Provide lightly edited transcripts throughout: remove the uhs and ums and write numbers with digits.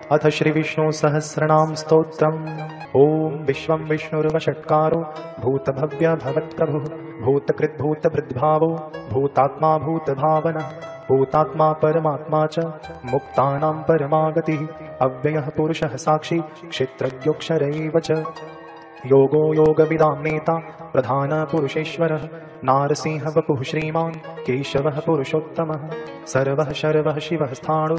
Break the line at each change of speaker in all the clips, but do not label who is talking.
अथ श्री विष्णु सहस्रनाम स्तोत्रम्। ओम विश्वं विष्णुर्वषट्कारो भूतभव्य भवत्प्रभुः भूतकृत् भूतभृद्भावो भूतात्मा भूतभावनः भूतात्मा परमात्मा च मुक्तानां परमागतिः अव्ययः पुरुषः साक्षी क्षेत्रज्ञोऽक्षर एव च योगो योगविदां नेता प्रधान पुरुषेश्वरः नारसिंह वपुः श्रीमान् केशवः पुरुषोत्तमः सर्वः शर्वः शिवः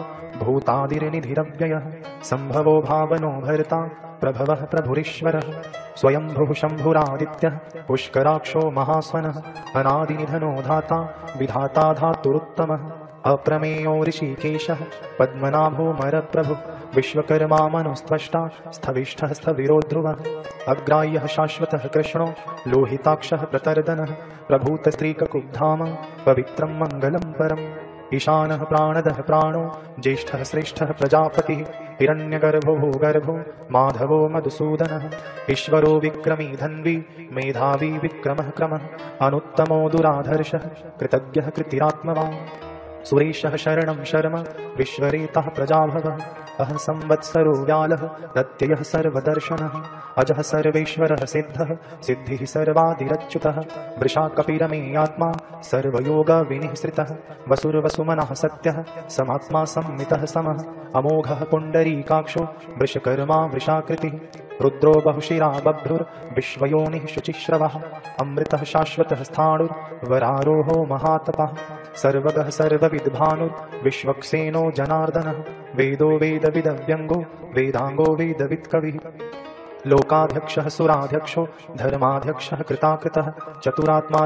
स्थाणुर्भूतादिर्निधिरव्ययः सम्भवो भावनो भर्ता प्रभवः प्रभुरीश्वरः स्वयंभुः शम्भुरादित्यः पुष्कराक्षो महास्वनः अनादिनिधनो धाता विधाता धातुरुत्तमः अप्रमेयो ऋषिकेशः पद्मनाभो मरप्रभुः विश्वकर्मा मनुस्त्वष्टा स्थविष्ठः स्थविरो ध्रुवः अग्राह्यः शाश्वतः कृष्णो लोहिताक्षः प्रतर्दनः प्रभूतस्त्रीककुब्धाम पवित्रं मङ्गलं परम् ईशानः प्राणदः प्राणो ज्येष्ठः श्रेष्ठः प्रजापतिः हिरण्यगर्भो भूगर्भो माधवो मधुसूदनः ईश्वरो विक्रमी धन्वी मेधावी विक्रमः क्रमः अनुत्तमो दुराधर्षः कृतज्ञः कृतिरात्मवान् सुरेशः शरणं शर्म विश्वरेतः प्रजाभवः अह संवत्सरो व्यालः प्रत्ययः सर्वदर्शनः अजः सर्वेश्वरः सिद्धः सिद्धिः सर्वादिरच्युतः वृषा कपिरमेयात्मा सर्वयोगविनिःसृतः वसुर्वसुमनः सत्यः समात्मा सम्मितः समः अमोघः पुण्डरीकाक्षो वृषकर्मा वृषाकृतिः रुद्रो बहुशिरा बभ्रुर्विश्वयोनिः शुचिश्रवः अमृतः शाश्वतः स्थाणुर्वरारोहो महातपः सर्वगः सर्वविद्भानुर्विश्वक्सेनो जनार्दनः वेदो वेदविदव्यङ्गो वेदाङ्गो वेदवित्कविः लोकाध्यक्षः सुराध्यक्षो धर्माध्यक्षः कृताकृतः चतुरात्मा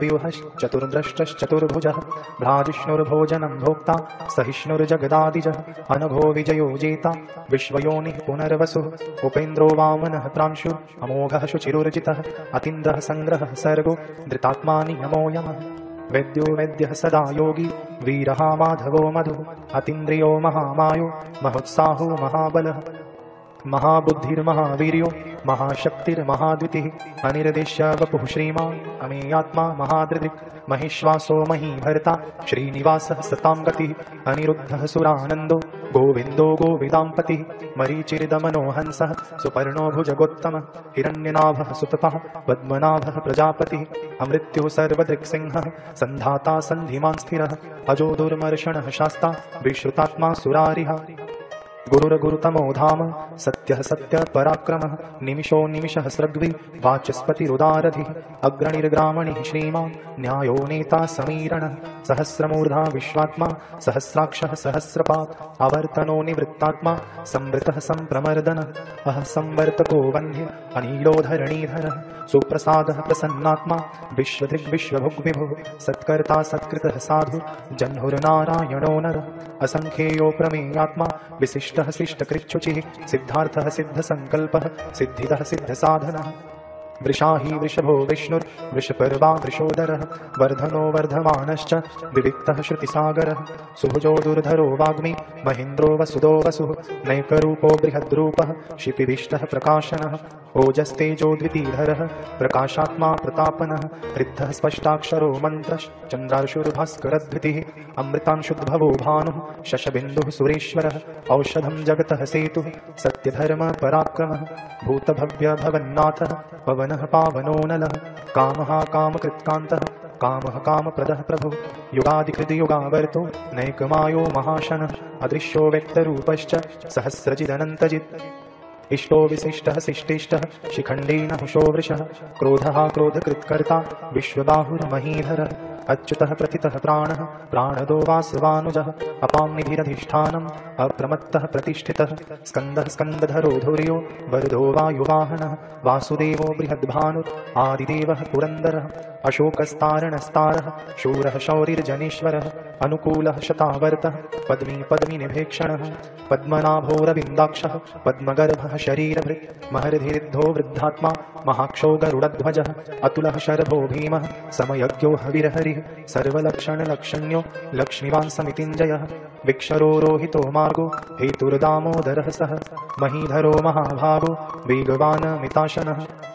चतुर्व्यूहश्चतुर्द्रष्टश्चतुर्भुजः भ्राजिष्णुर्भोजनं भोक्ता सहिष्णुर्जगदादिजः अनघो विजयो जेता विश्वयोनिः पुनर्वसुः उपेन्द्रो वामनः प्रांशुः अमोघः शुचिरुर्जितः अतीन्द्रः सङ्ग्रहः सर्गो धृतात्मा नियमो यमः वैद्यो वैद्यः सदा योगी वीरः माधवो मधुः अतीन्द्रियो महामायो महोत्साहो महाबलः महाबुद्धिर्महावीर्यो महाशक्तिर्महाद्युतिः अनिर्देश्य वपुः श्रीमान् अमेयात्मा महादृदिक् महिश्वासो महीभर्ता श्रीनिवासः सतां गतिः अनिरुद्धः सुरानन्दो गोविन्दो गोविदाम्पतिः मरीचिर्दमनो हंसः सुपर्णो भुजगोत्तमः हिरण्यनाभः सुतपः पद्मनाभः प्रजापतिः अमृत्युः सर्वदृक्सिंहः सन्धाता सन्धिमान् स्थिरः अजो दुर्मर्षणः शास्ता विश्रुतात्मा सुरारिः गुरुरगुरुतमो धाम सत्यः सत्यः पराक्रमः निमिषो निमिषः सृग्वी वाचस्पतिरुदारधिः अग्रणिर्ग्रामणिः श्रीमान् न्यायो नेता समीरणः सहस्रमूर्धा विश्वात्मा सहस्राक्षः सहस्रपात् आवर्तनो निवृत्तात्मा संवृतः सम्प्रमर्दनः अह संवर्तको वह्निः अनीलोधरणीधरः सुप्रसादः प्रसन्नात्मा विश्वदृग्विश्वभुग्विभुः सत्कर्ता सत्कृतः साधु जह्नुर्नारायणो नरः असंख्येयो प्रमेयात्मा विशिष्टः शिष्टकृच्छुचिः सिद्धार्थः सिद्धसङ्कल्पः सिद्धिदः सिद्धसाधनः वृषाही वृषभो विष्णुर्वृषपर्वा वृषोदरः वर्धनो वर्धमानश्च विविक्तः श्रुतिसागरः सुभुजो दुर्धरो वाग्मी महेन्द्रो वसुदो वसुः नैकरूपो बृहद्रूपः क्षितिविष्टः प्रकाशनः ओजस्तेजो द्वितीधरः प्रकाशात्मा प्रतापनः ऋद्धः स्पष्टाक्षरो मन्त्रश्चन्द्रार्षुर्भास्करद्वितिः अमृतांशुद्भवो भानुः शशबिन्दुः सुरेश्वरः औषधं जगतः सेतुः सत्यधर्म पराक्रमः भूतभव्य भवन्नाथः पवनः पावनो नलः कामः कामकृत्कान्तः कामः कामप्रदः प्रभुः युगादिकृतयुगावर्तो नैकमायो महाशनः अदृश्यो व्यक्तरूपश्च सहस्रजिदनन्तजित् इष्टो विशिष्टः शिष्टिष्टः शिखण्डी नहुषो वृषः क्रोधः क्रोधकृत्कर्ता विश्वबाहुर्महीधरः अच्युतः प्रथितः प्राणः प्राणदो वासवानुजः अपां निधिरधिष्ठानम् अप्रमत्तः प्रतिष्ठितः स्कन्दः स्कन्दधरो धुर्यो वरदो वायुवाहनः वासुदेवो बृहद्भानुः आदिदेवः पुरन्दरः अशोकस्तारणस्तारः शूरः शौरिर्जनेश्वरः अनुकूलः शतावर्तः पद्मी पद्मिनिभेक्षणः पद्मनाभोरविन्दाक्षः पद्मगर्भः शरीरभृत् महर्धिरिद्धो वृद्धात्मा महाक्षो गरुडध्वजः अतुलः शरभो भीमः समयज्ञो हविर्हरिः सर्वलक्षणलक्षण्यो लक्ष्मीवान् समितिञ्जयः विक्षरो रोहितो मार्गो हेतुर्दामोदरः सः महीधरो महाभागो वेगवान् मिताशनः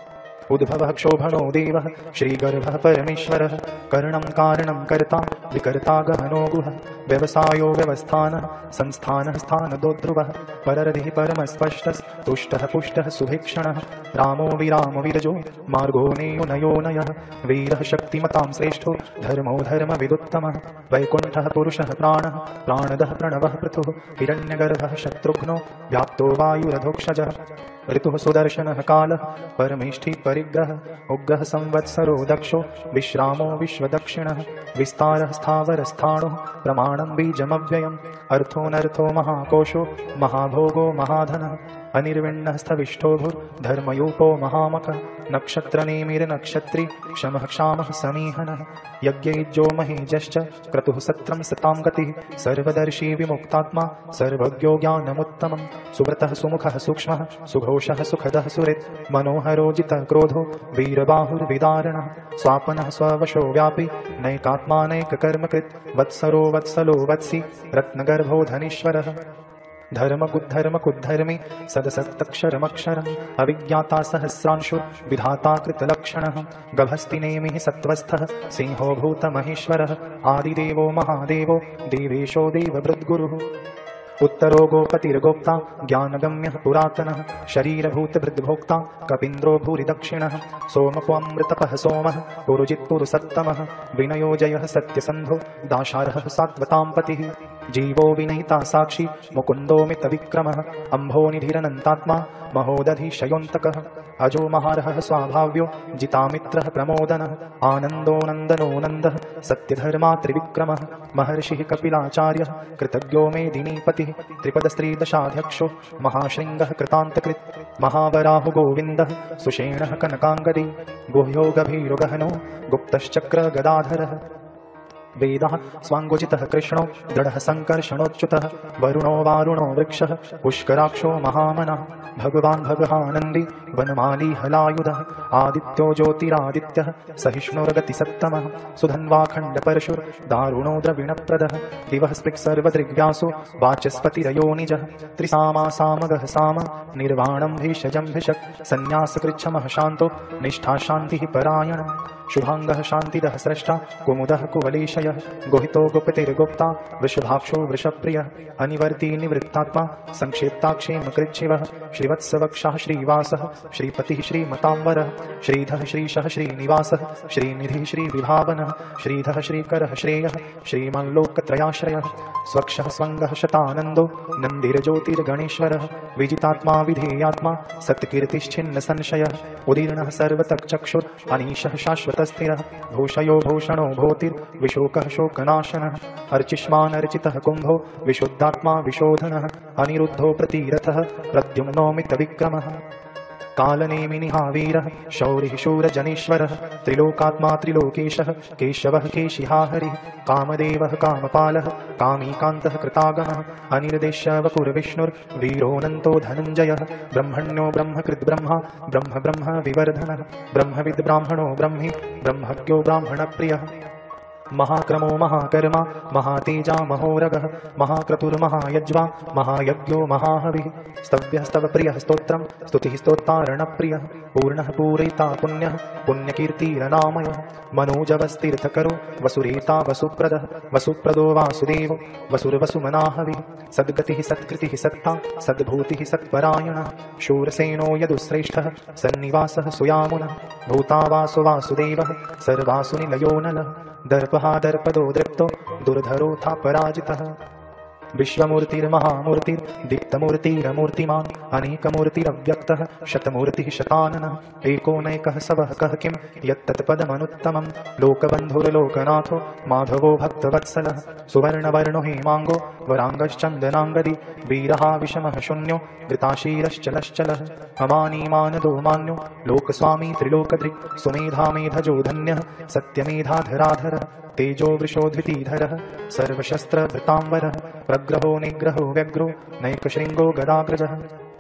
उद्भवः क्षोभणो देवः श्रीगर्भः परमेश्वरः करणं कारणं कर्ता विकर्ता गहनो गुहः व्यवसायो व्यवस्थानः संस्थानः स्थानदोध्रुवः पररधिः परमस्पष्टस्तुष्टः पुष्टः सुभिक्षणः रामो विराम विरजो मार्गो नेयो नयो नयः वीरः शक्तिमतां श्रेष्ठो धर्मो धर्मविदुत्तमः वैकुण्ठः पुरुषः प्राणः प्राणदः प्रणवः पृथुः हिरण्यगर्भः शत्रुघ्नो व्याप्तो वायुरधोक्षजः ऋतुः सुदर्शनः कालः परमेष्ठी परिग्रहः उग्रः संवत्सरो दक्षो विश्रामो विश्वदक्षिणः विस्तारः स्थावरस्थाणुः प्रमाणं बीजमव्ययम् अर्थोऽनर्थो महाकोशो महाभोगो महाधनः अनिर्विण्णः स्थविष्ठोभुर्धर्मयूपो महामकः नक्षत्रनेमिर्नक्षत्री क्षमः क्षामः समीहनः यज्ञैज्यो महीजश्च क्रतुः सत्रं सतां गतिः सर्वदर्शी विमुक्तात्मा सर्वज्ञो ज्ञानमुत्तमम् सुव्रतः सुमुखः सूक्ष्मः सुघोषः सुखदः सुहृत् मनोहरो जितः क्रोधो वीरबाहुर्विदारणः स्वापनः स्ववशो व्यापी नैकात्मानैककर्मकृत् वत्सरो वत्सलो वत्सी रत्नगर्भो धनीश्वरः धर्मकुद्धर्मकुद्धर्मी सदसत्तक्षरमक्षरम् अविज्ञाता सहस्रांशु विधाता कृतलक्षणः गभस्तिनेमिः सत्त्वस्थः सिंहो भूतमहेश्वरः आदिदेवो महादेवो देवेशो देवभृद्गुरुः उत्तरो गोपतिर्गोप्ता ज्ञानगम्यः पुरातनः शरीरभूतभृद्भोक्ता कपीन्द्रो भूरिदक्षिणः सोमकोऽमृतपः सोमः पुरुजित्पुरुसत्तमः विनयो जयः सत्यसन्धो दाशार्हः सात्वतां पतिः जीवो विनयिता साक्षी मुकुन्दो मितविक्रमः अम्भोनिधिरनन्तात्मा महोदधिशयोऽन्तकः अजो महार्हः स्वाभाव्यो जितामित्रः प्रमोदनः आनन्दो नन्दनो नन्दः सत्यधर्मा त्रिविक्रमः महर्षिः कपिलाचार्यः कृतज्ञो मेदिनीपतिः त्रिपदस्त्रीदशाध्यक्षो महाशृङ्गः कृतान्तकृत् महावराहु गोविन्दः सुषेणः कनकाङ्गदी गुह्यो गभीरुगहनो गुप्तश्चक्र गदाधरः वेदः स्वाङ्गोचितः कृष्णो दृढः सङ्कर्षणोच्युतः वरुणो वारुणो वृक्षः पुष्कराक्षो महामनः भगवान् भगवानन्दी वनमाली हलायुधः आदित्यो ज्योतिरादित्यः सहिष्णुर्गतिसत्तमः सुधन्वाखण्डपरशुर् दारुणो द्रविणप्रदः दिवः स्पृक्सर्वदृग्व्यासो वाचस्पतिरयोनिजः त्रिसामा सामगः साम निर्वाणं भेषजं भिषक् सन्न्यासकृच्छमः शान्तो निष्ठा शान्तिः परायणः शुभाङ्गः शान्तिदः स्रष्टा कुमुदः कुवलेशयः गोहितो गुप्तिर्गुप्ता वृषभाक्षो वृषप्रियः अनिवर्ती निवृत्तात्मा संक्षेप्ताक्षेमकृच्छिवः श्रीवत्सवक्षः श्रीवासः श्रीपतिः श्रीमताम्बरः श्रीधः श्रीशः श्रीनिवासः श्रीनिधिः श्रीविभावनः श्रीधः श्रीकरः श्रेयः श्रीमल्लोकत्रयाश्रयः स्वक्षः स्वङ्गः शतानन्दो नन्दिर्ज्योतिर्गणेश्वरः विजितात्मा विधेयात्मा सत्कीर्तिश्छिन्न संशयः उदीर्णः सर्वतक्चक्षुर् अनीशः शाश्वतस्थिरः भूषयो भूषणो भूतिर्विशोकः शोकनाशनः अर्चिष्मानर्चितः कुम्भो विशुद्धात्मा विशोधनः अनिरुद्धो प्रतिरथः प्रद्युम्नो मितविक्रमः कालनेमिनिहावीरः शौरिः शूरजनेश्वरः त्रिलोकात्मा त्रिलोकेशः केशवः केशिहा हरिः कामदेवः कामपालः कामीकान्तः कृतागमः अनिर्देश्य वपुर्विष्णुर्वीरोऽनन्तो धनञ्जयः ब्रह्मण्यो ब्रह्मकृद्ब्रह्मा ब्रह्म ब्रह्म विवर्धनः ब्रह्मविद् ब्राह्मणो ब्रह्मी ब्रह्मज्ञो ब्राह्मणप्रियः महाक्रमो महाकर्मा महातेजा महोरगः महाक्रतुर्महायज्वा महायज्ञो महाहविः स्तव्यः स्तवप्रियः स्तोत्रं स्तुतिः स्तोत्तारणप्रियः पूर्णः पूरयिता पुण्यः पुण्यकीर्तिरनामयः मनोजवस्तीर्थकरो वसुरेता वसुप्रदः वसुप्रदो वासुदेवो वसुर्वसुमनाहविः सद्गतिः सत्कृतिः सत्ता सद्भूतिः सत्परायणः शूरसेनो यदुश्रेष्ठः सन्निवासः सुयामुनः भूतावासो वासुदेवः सर्वासुनिलयो नलः दर्पहा दर्पदो दृप्तो दुर्धरोऽथा पराजितः विश्वमूर्तिर्महामूर्तिर्दीप्तमूर्तिरमूर्तिमान् अनेकमूर्तिरव्यक्तः शतमूर्तिः शताननः एकोनैकः सवः कः किं यत्तत्पदमनुत्तमं लोकबन्धुर्लोकनाथो माधवो भक्तवत्सलः सुवर्णवर्णो हेमाङ्गो वराङ्गश्चन्दनाङ्गदी वीरः विषमः शून्यो घृताशीरश्चलश्चलः अमानीमानदो मान्यो लोकस्वामी त्रिलोकदृक् सुमेधा मेधजो धन्यः सत्यमेधाधराधरः तेजो वृषोद्वितीधरः सर्वशस्त्रभृताम्बरः प्रग्रहो निग्रहो व्यग्रो नैकशृङ्गो गदाग्रजः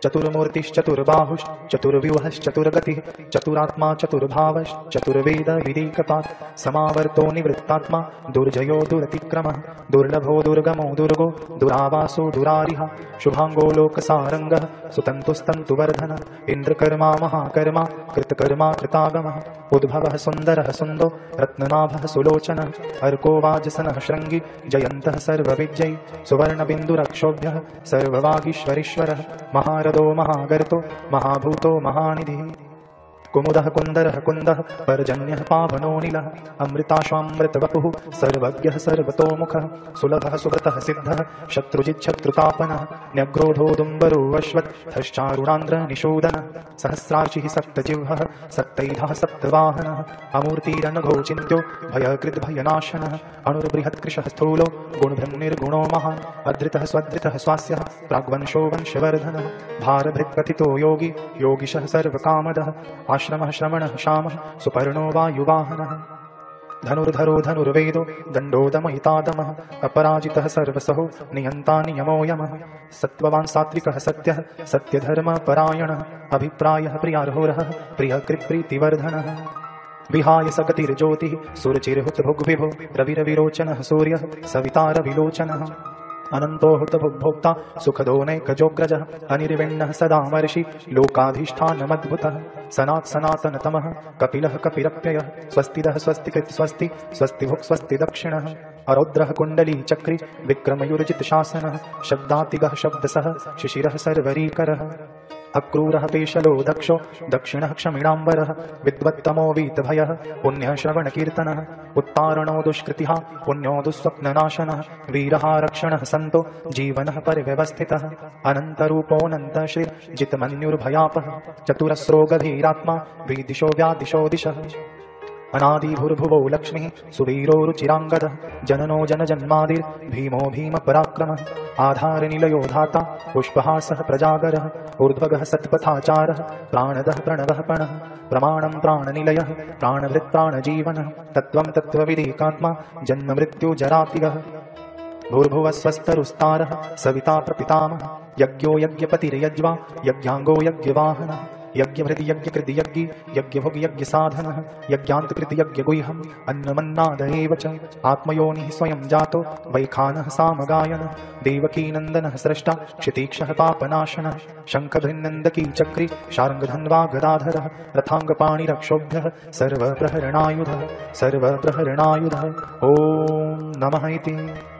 चतुर्मूर्तिश्चतुर्बाहुश्चतुर्व्यूहश्चतुर्गतिः चतुरात्मा चतुर्भावश्चतुर्वेद विदीकपात् समावर्तो निवृत्तात्मा दुर्जयो दुरतिक्रमः दुर्लभो दुर्गमो दुर्गो दुरावासो दुरारिः शुभांगो लोकसारंगः सुतन्तुस्तन्तुवर्धनः इन्द्रकर्मा महाकर्मा कृतकर्मा कृतागमः उद्भवः सुन्दरः सुन्दो रत्ननाभः सुलोचनः अर्को वाजसनः शृङ्गी जयन्तः सर्वविजयी सुवर्णबिन्दुरक्षोभ्यः सर्ववागीश्वरीश्वरः महारथो महागर्तो महाभूतो महानिधिः कुमुदः कुन्दरः कुन्दः पर्जन्यः पावनो नीलः अमृताश्वामृतवपुः सर्वज्ञः सर्वतोमुखः सुलभः सुव्रतः सिद्धः शत्रुजिच्छत्रुतापनः न्यग्रोधोदुम्बरो अश्वत्थश्चारुणान्द्र निषूदनः सहस्राशिः सप्तजिह्वः सप्तैधः सप्तवाहनः अमूर्तिरनघो चिन्त्यो भयकृद्भयनाशनः अणुर्बृहत्कृशः स्थूलो गुणभृन्निर्गुणो महान् अधृतः स्वधृतः स्वास्यः प्राग्वंशो वंशवर्धनः भारभृत्कथितो योगी योगिशः सर्वकामदः आश्रमः श्रमणः शामः सुपर्णो वायुवाहनः धनुर्धरो धनुर्वेदो दण्डो दमयितादमः अपराजितः सर्वसहो नियन्ता नियमो यमः सत्त्ववान् सात्विकः सत्यः सत्यधर्मपरायणः अभिप्रायः प्रियार्होरः प्रियकृत्प्रीतिवर्धनः विहाय सगतिर्ज्योतिः सुरचिर्हुतभुग्विभो रविरविरोचनः सूर्यः सवितारविलोचनः अनंतो हुतभुग्भोक्ता सुखदो नैकजोग्रजः अनिर्विण्णः सदामर्षि लोकाधिष्ठानमद्भुतः सनातनतमः कपिलः कपिरप्ययः स्वस्तिदः स्वस्तिकृत् स्वस्ति स्वस्तिभुक् स्वस्ति दक्षिणः अरौद्रः कुण्डली चक्री विक्रमयुर्जित शासनः शब्दातिगः शब्दसः शिशिरः सर्वरीकरः अक्रूरः पेशलो दक्षो दक्षिणः क्षमिणाम्बरः विद्वत्तमो वीतभयः पुण्यः श्रवणकीर्तनः उत्तारणो दुष्कृतिः पुण्यो दुःस्वप्ननाशनः वीरः रक्षणः सन्तो जीवनः परिव्यवस्थितः अनन्तरूपोऽनन्तश्रीर्जितमन्युर्भयापः चतुरस्रो गभीरात्मा विदिशो व्यादिशो दिशः अनादिभूर्भुवो लक्ष्मीः सुवीरो रुचिराङ्गदः जननो जनजन्मादिर्भीमो भीमपराक्रमः आधारनिलयो धाता पुष्पहासः प्रजागरः ऊर्ध्वगः सत्पथाचारः प्राणदः प्रणवः पणः प्रमाणं प्राणनिलयः प्राणभृत् प्राणजीवनः तत्त्वं तत्त्वविदेकात्मा जन्ममृत्युजरातिगः भूर्भुवस्वस्तरुस्तारः सविता प्रपितामहः यज्ञो यज्ञपतिर्यज्वा यज्ञाङ्गो यज्ञवाहनः यज्ञभृति यज्ञकृति यज्ञी यज्ञभुग् यज्ञसाधनः यज्ञान्तकृति यज्ञगुह्यम् अन्नमन्नाद एव च आत्मयोनिः स्वयं जातो वैखानः सामगायनः देवकीनन्दनः स्रष्टा क्षितीक्षः पापनाशनः शङ्खभृन्नन्दकी चक्री शार्ङ्गधन्वा गदाधरः रथाङ्गपाणिरक्षोभ्यः सर्वप्रहरणायुधः ॐ नमः इति।